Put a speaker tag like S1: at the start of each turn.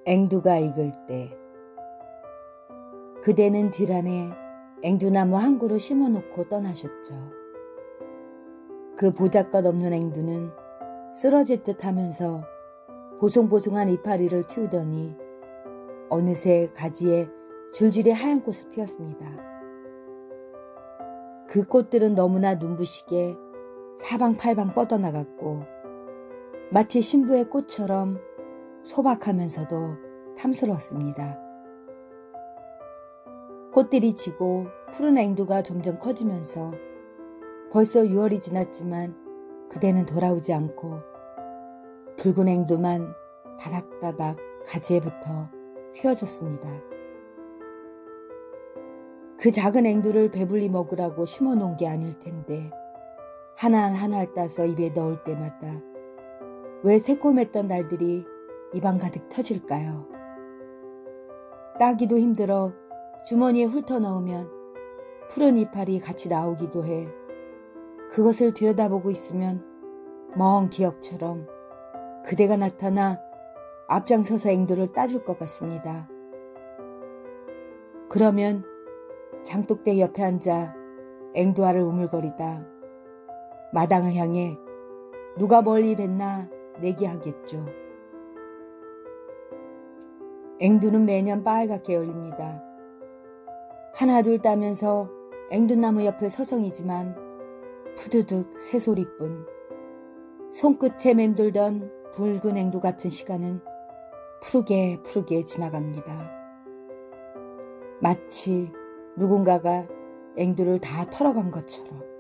S1: 앵두가 익을 때 그대는 뒤란에 앵두나무 한 그루 심어놓고 떠나셨죠. 그 보잘것없는 앵두는 쓰러질 듯 하면서 보송보송한 이파리를 틔우더니 어느새 가지에 줄줄이 하얀 꽃을 피웠습니다. 그 꽃들은 너무나 눈부시게 사방팔방 뻗어나갔고 마치 신부의 꽃처럼 소박하면서도 탐스러웠습니다. 꽃들이 지고 푸른 앵두가 점점 커지면서 벌써 6월이 지났지만 그대는 돌아오지 않고 붉은 앵두만 다닥다닥 가지에 붙어 휘어졌습니다. 그 작은 앵두를 배불리 먹으라고 심어놓은 게 아닐 텐데 하나하나 따서 입에 넣을 때마다 왜 새콤했던 날들이 입안 가득 터질까요? 따기도 힘들어 주머니에 훑어넣으면 푸른 이파리 같이 나오기도 해 그것을 들여다보고 있으면 먼 기억처럼 그대가 나타나 앞장서서 앵두를 따줄 것 같습니다. 그러면 장독대 옆에 앉아 앵두알을 우물거리다 마당을 향해 누가 멀리 뱄나 내기하겠죠. 앵두는 매년 빨갛게 열립니다. 하나둘 따면서 앵두나무 옆을 서성이지만 푸두둑 새소리뿐 손끝에 맴돌던 붉은 앵두 같은 시간은 푸르게 지나갑니다. 마치 누군가가 앵두를 다 털어간 것처럼.